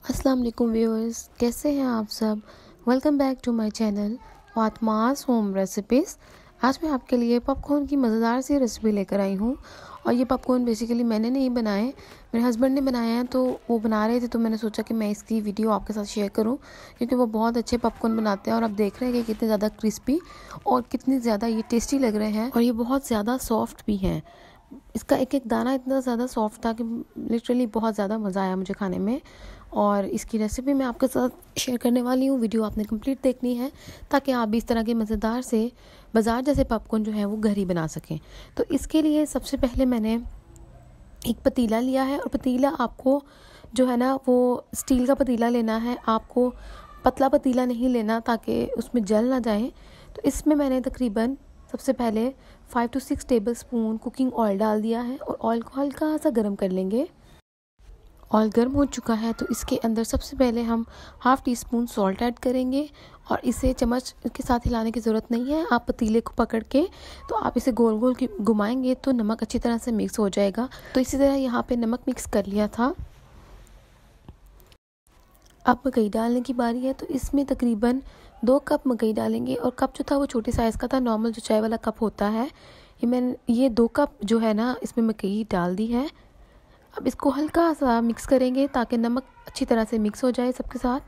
अस्सलाम वालेकुम व्यूअर्स, कैसे हैं आप सब। Welcome back to my channel Fatima's home recipes. आज मैं आपके लिए पॉपकॉर्न की मज़ेदार सी रेसिपी लेकर आई हूँ। और ये पॉपकॉर्न बेसिकली मैंने नहीं बनाए, मेरे हस्बैंड ने बनाए हैं। तो वो बना रहे थे तो मैंने सोचा कि मैं इसकी वीडियो आपके साथ शेयर करूँ, क्योंकि वो बहुत अच्छे पॉपकॉर्न बनाते हैं। और आप देख रहे हैं कि कितने ज़्यादा क्रिस्पी और कितनी ज़्यादा ये टेस्टी लग रहे हैं, और ये बहुत ज़्यादा सॉफ्ट भी हैं। इसका एक एक दाना इतना ज़्यादा सॉफ्ट था कि लिटरली बहुत ज़्यादा मज़ा आया मुझे खाने में। और इसकी रेसिपी मैं आपके साथ शेयर करने वाली हूँ। वीडियो आपने कंप्लीट देखनी है ताकि आप भी इस तरह के मज़ेदार से बाज़ार जैसे पॉपकॉर्न जो है वो घर ही बना सकें। तो इसके लिए सबसे पहले मैंने एक पतीला लिया है, और पतीला आपको जो है ना वो स्टील का पतीला लेना है। आपको पतला पतीला नहीं लेना ताकि उसमें जल ना जाए। तो इसमें मैंने तकरीबन सबसे पहले 5 to 6 tablespoon cooking oil डाल दिया है, और ऑयल को हल्का सा गर्म कर लेंगे। ऑयल गर्म हो चुका है तो इसके अंदर सबसे पहले हम half teaspoon salt add करेंगे, और इसे चम्मच के साथ हिलाने की ज़रूरत नहीं है। आप पतीले को पकड़ के तो आप इसे गोल गोल घुमाएंगे तो नमक अच्छी तरह से मिक्स हो जाएगा। तो इसी तरह यहाँ पे नमक मिक्स कर लिया था। अब मकई डालने की बारी है, तो इसमें तकरीबन 2 कप मकई डालेंगे। और कप जो था वो छोटे साइज़ का था, नॉर्मल जो चाय वाला कप होता है। ये 2 कप जो है ना इसमें मकई डाल दी है। अब इसको हल्का सा मिक्स करेंगे ताकि नमक अच्छी तरह से मिक्स हो जाए सबके साथ।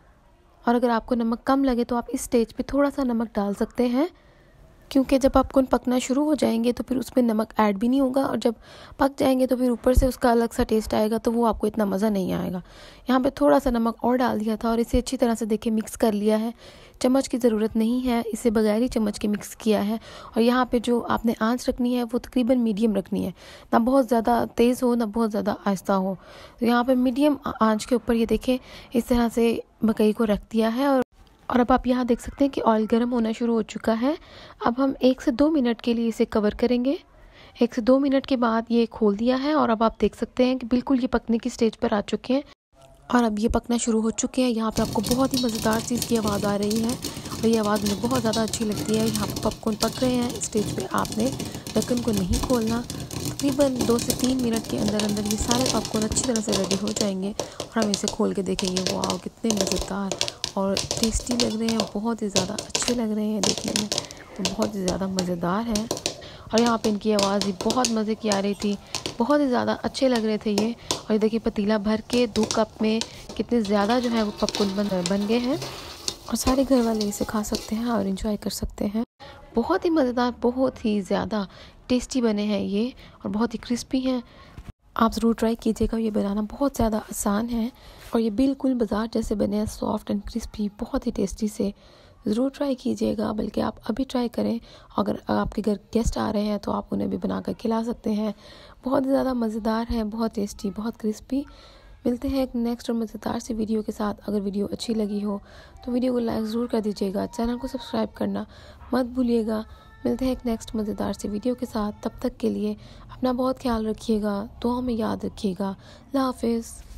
और अगर आपको नमक कम लगे तो आप इस स्टेज पे थोड़ा सा नमक डाल सकते हैं, क्योंकि जब पॉपकॉर्न पकना शुरू हो जाएंगे तो फिर उसमें नमक ऐड भी नहीं होगा, और जब पक जाएंगे तो फिर ऊपर से उसका अलग सा टेस्ट आएगा, तो वो आपको इतना मज़ा नहीं आएगा। यहाँ पे थोड़ा सा नमक और डाल दिया था, और इसे अच्छी तरह से देखिए मिक्स कर लिया है। चम्मच की ज़रूरत नहीं है, इसे बगैर ही चम्मच के मिक्स किया है। और यहाँ पे जो आपने आंच रखनी है वो तकरीबन मीडियम रखनी है, ना बहुत ज़्यादा तेज़ हो ना बहुत ज़्यादा आहिस्ता हो। तो यहाँ पे मीडियम आंच के ऊपर ये देखें इस तरह से मकई को रख दिया है। और अब आप यहाँ देख सकते हैं कि ऑयल गर्म होना शुरू हो चुका है। अब हम 1 से 2 मिनट के लिए इसे कवर करेंगे। 1 से 2 मिनट के बाद ये खोल दिया है, और अब आप देख सकते हैं कि बिल्कुल ये पकने की स्टेज पर आ चुके हैं, और अब ये पकना शुरू हो चुके हैं। यहाँ पे आपको बहुत ही मज़ेदार चीज़ की आवाज़ आ रही है, और ये आवाज़ मुझे बहुत ज़्यादा अच्छी लगती है। यहाँ पे पॉपकॉर्न पक रहे हैं। इस स्टेज पे आपने ढक्कन को नहीं खोलना। तकरीबन 2 से 3 मिनट के अंदर अंदर ये सारे पॉपकॉर्न अच्छी तरह से रेडी हो जाएंगे, और हम इसे खोल के देखेंगे। वाह, कितने मज़ेदार और टेस्टी लग रहे हैं, बहुत ही ज़्यादा अच्छे लग रहे हैं देखने में, तो बहुत ही ज़्यादा मज़ेदार है। और यहाँ पे इनकी आवाज़ भी बहुत मज़े की आ रही थी, बहुत ही ज़्यादा अच्छे लग रहे थे ये। और ये देखिए पतीला भर के 2 कप में कितने ज़्यादा जो है वो पॉपकॉर्न बन गए हैं, और सारे घर वाले इसे खा सकते हैं और इन्जॉय कर सकते हैं। बहुत ही मज़ेदार, बहुत ही ज़्यादा टेस्टी बने हैं ये, और बहुत ही क्रिस्पी हैं। आप ज़रूर ट्राई कीजिएगा, ये बनाना बहुत ज़्यादा आसान है, और ये बिल्कुल बाज़ार जैसे बने हैं, सॉफ्ट एंड क्रिस्पी, बहुत ही टेस्टी से। ज़रूर ट्राई कीजिएगा, बल्कि आप अभी ट्राई करें। अगर आपके घर गेस्ट आ रहे हैं तो आप उन्हें भी बना कर खिला सकते हैं। बहुत ही ज़्यादा मज़ेदार है, बहुत टेस्टी, बहुत क्रिस्पी। मिलते हैं एक नेक्स्ट और मज़ेदार सी वीडियो के साथ। अगर वीडियो अच्छी लगी हो तो वीडियो को लाइक ज़रूर कर दीजिएगा, चैनल को सब्सक्राइब करना मत भूलिएगा। मिलते हैं एक नेक्स्ट मज़ेदार सी वीडियो के साथ। तब तक के लिए अपना बहुत ख्याल रखिएगा, दुआ में याद रखिएगा। अल्लाह हाफ़िज़।